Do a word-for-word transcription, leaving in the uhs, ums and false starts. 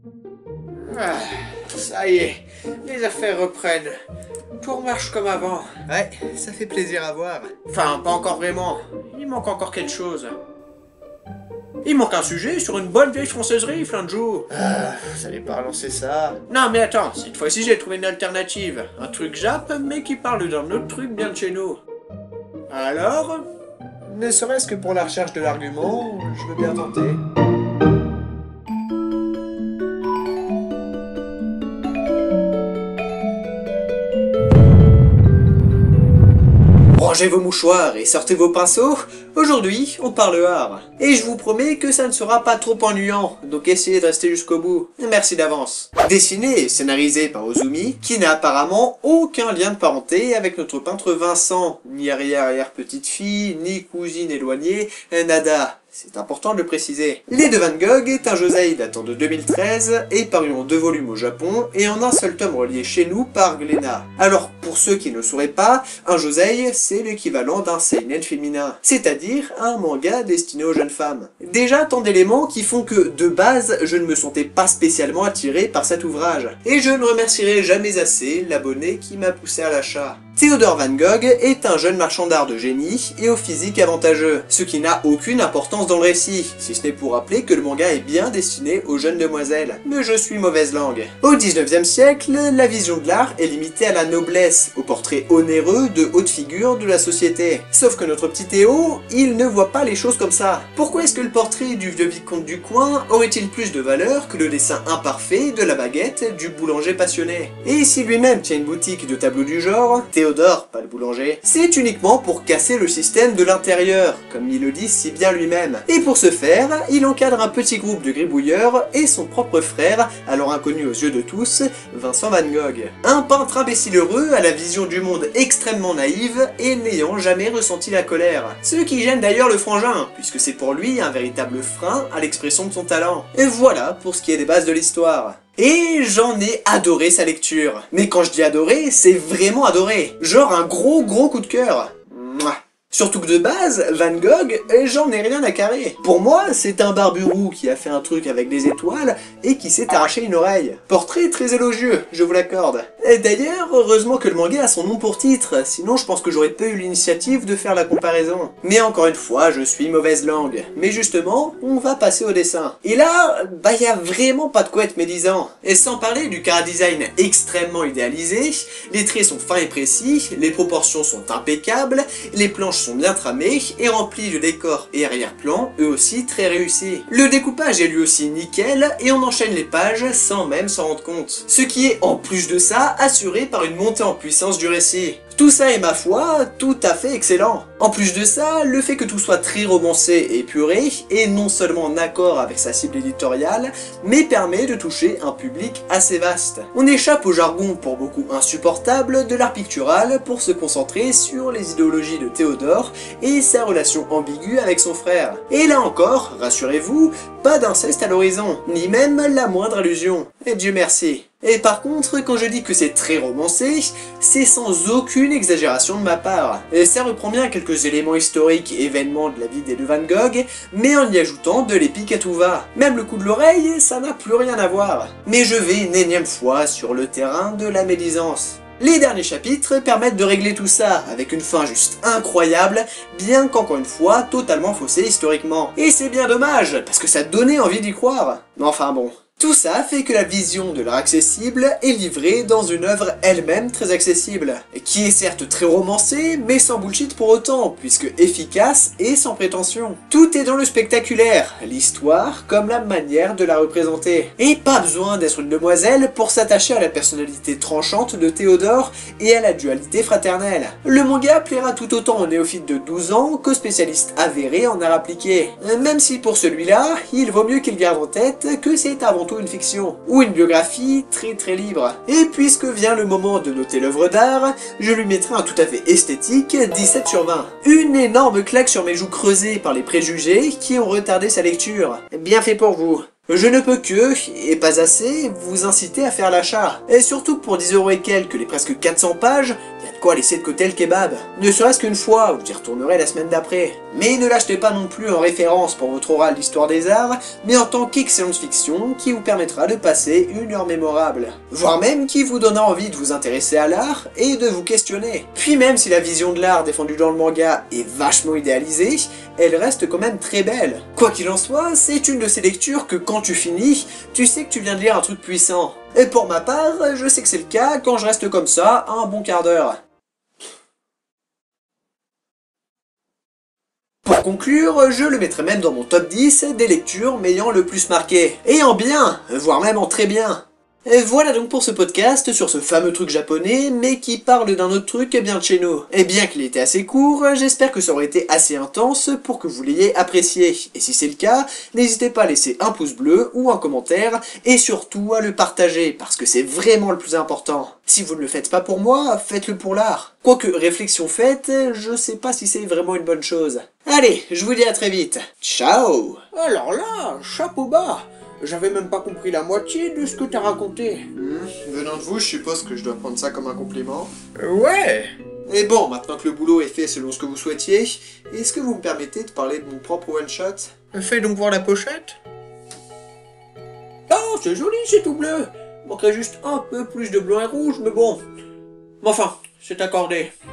Ah, ça y est, les affaires reprennent. Tout marche comme avant. Ouais, ça fait plaisir à voir. Enfin, pas encore vraiment. Il manque encore quelque chose. Il manque un sujet sur une bonne vieille françaiserie, Flanjou. Ah, vous allez pas relancer ça. Non mais attends, cette fois-ci j'ai trouvé une alternative. Un truc Jap, mais qui parle d'un autre truc bien de chez nous. Alors? Ne serait-ce que pour la recherche de l'argument, je veux bien tenter. Rangez vos mouchoirs et sortez vos pinceaux. Aujourd'hui, on parle art. Et je vous promets que ça ne sera pas trop ennuyant, donc essayez de rester jusqu'au bout. Merci d'avance. Dessiné et scénarisé par Ozumi, qui n'a apparemment aucun lien de parenté avec notre peintre Vincent, ni arrière-arrière-petite-fille, ni cousine éloignée, nada. C'est important de le préciser. Les de Van Gogh est un josei datant de deux mille treize et paru en deux volumes au Japon et en un seul tome relié chez nous par Glénat. Alors, pour ceux qui ne le sauraient pas, un josei, c'est l'équivalent d'un seinen féminin, c'est-à-dire un manga destiné aux jeunes femmes. Déjà, tant d'éléments qui font que, de base, je ne me sentais pas spécialement attiré par cet ouvrage. Et je ne remercierai jamais assez l'abonné qui m'a poussé à l'achat. Theodor Van Gogh est un jeune marchand d'art de génie et au physique avantageux, ce qui n'a aucune importance dans le récit, si ce n'est pour rappeler que le manga est bien destiné aux jeunes demoiselles. Mais je suis mauvaise langue. Au dix-neuvième siècle, la vision de l'art est limitée à la noblesse, au portrait onéreux de haute figure de la société. Sauf que notre petit Théo, il ne voit pas les choses comme ça. Pourquoi est-ce que le portrait du vieux vicomte du coin aurait-il plus de valeur que le dessin imparfait de la baguette du boulanger passionné? Et si lui-même tient une boutique de tableaux du genre, Théodore, pas le boulanger, c'est uniquement pour casser le système de l'intérieur, comme il le dit si bien lui-même. Et pour ce faire, il encadre un petit groupe de gribouilleurs et son propre frère, alors inconnu aux yeux de tous, Vincent Van Gogh. Un peintre imbécile heureux à la vision du monde extrêmement naïve et n'ayant jamais ressenti la colère. Ce qui gêne d'ailleurs le frangin, puisque c'est pour lui un véritable frein à l'expression de son talent. Et voilà pour ce qui est des bases de l'histoire. Et j'en ai adoré sa lecture. Mais quand je dis adoré, c'est vraiment adoré. Genre un gros gros coup de cœur. Mouah. Surtout que de base, Van Gogh, j'en ai rien à carrer. Pour moi, c'est un barbu-roux qui a fait un truc avec des étoiles et qui s'est arraché une oreille. Portrait très élogieux, je vous l'accorde. Et d'ailleurs, heureusement que le manga a son nom pour titre, sinon je pense que j'aurais pas eu l'initiative de faire la comparaison. Mais encore une fois, je suis mauvaise langue. Mais justement, on va passer au dessin. Et là, bah y a vraiment pas de quoi être médisant. Et sans parler du chara-design extrêmement idéalisé, les traits sont fins et précis, les proportions sont impeccables, les planches sont bien tramés et remplis de décors et arrière-plans, eux aussi très réussis. Le découpage est lui aussi nickel et on enchaîne les pages sans même s'en rendre compte. Ce qui est en plus de ça assuré par une montée en puissance du récit. Tout ça est ma foi tout à fait excellent. En plus de ça, le fait que tout soit très romancé et épuré est non seulement en accord avec sa cible éditoriale, mais permet de toucher un public assez vaste. On échappe au jargon pour beaucoup insupportable de l'art pictural pour se concentrer sur les idéologies de Théodore et sa relation ambiguë avec son frère. Et là encore, rassurez-vous, pas d'inceste à l'horizon, ni même la moindre allusion. Et Dieu merci. Et par contre, quand je dis que c'est très romancé, c'est sans aucune exagération de ma part. Et ça reprend bien quelques éléments historiques et événements de la vie des de Van Gogh, mais en y ajoutant de l'épique à tout va. Même le coup de l'oreille, ça n'a plus rien à voir. Mais je vais une énième fois sur le terrain de la médisance. Les derniers chapitres permettent de régler tout ça, avec une fin juste incroyable, bien qu'encore une fois, totalement faussée historiquement. Et c'est bien dommage, parce que ça donnait envie d'y croire. Mais enfin bon. Tout ça fait que la vision de l'art accessible est livrée dans une œuvre elle-même très accessible, qui est certes très romancée, mais sans bullshit pour autant, puisque efficace et sans prétention. Tout est dans le spectaculaire, l'histoire comme la manière de la représenter. Et pas besoin d'être une demoiselle pour s'attacher à la personnalité tranchante de Théodore et à la dualité fraternelle. Le manga plaira tout autant aux néophytes de douze ans qu'aux spécialistes avérés en art appliqué, même si pour celui-là, il vaut mieux qu'il garde en tête que c'est avant tout une fiction, ou une biographie très très libre. Et puisque vient le moment de noter l'œuvre d'art, je lui mettrai un tout à fait esthétique dix-sept sur vingt. Une énorme claque sur mes joues creusées par les préjugés qui ont retardé sa lecture. Bien fait pour vous. Je ne peux que, et pas assez, vous inciter à faire l'achat. Et surtout que pour dix euros et quelques, les presque quatre cents pages, il y a de Quoi, laissez de côté le kebab? Ne serait-ce qu'une fois, vous y retournerez la semaine d'après. Mais ne l'achetez pas non plus en référence pour votre oral d'histoire des arts, mais en tant qu'excellente fiction qui vous permettra de passer une heure mémorable. Voire même qui vous donnera envie de vous intéresser à l'art et de vous questionner. Puis même si la vision de l'art défendue dans le manga est vachement idéalisée, elle reste quand même très belle. Quoi qu'il en soit, c'est une de ces lectures que quand tu finis, tu sais que tu viens de lire un truc puissant. Et pour ma part, je sais que c'est le cas quand je reste comme ça un bon quart d'heure. Pour conclure, je le mettrai même dans mon top dix des lectures m'ayant le plus marqué. Et en bien, voire même en très bien. Et voilà donc pour ce podcast sur ce fameux truc japonais, mais qui parle d'un autre truc bien de chez nous. Et bien qu'il était assez court, j'espère que ça aurait été assez intense pour que vous l'ayez apprécié. Et si c'est le cas, n'hésitez pas à laisser un pouce bleu ou un commentaire, et surtout à le partager, parce que c'est vraiment le plus important. Si vous ne le faites pas pour moi, faites-le pour l'art. Quoique, réflexion faite, je sais pas si c'est vraiment une bonne chose. Allez, je vous dis à très vite. Ciao! Alors là, chapeau bas. J'avais même pas compris la moitié de ce que t'as raconté. Hmm, venant de vous, je suppose que je dois prendre ça comme un compliment. Euh, ouais. Et bon, maintenant que le boulot est fait selon ce que vous souhaitiez, est-ce que vous me permettez de parler de mon propre one-shot? Fais donc voir la pochette. Oh, c'est joli, c'est tout bleu. Manquerait juste un peu plus de blanc et rouge, mais bon. Mais enfin, c'est accordé.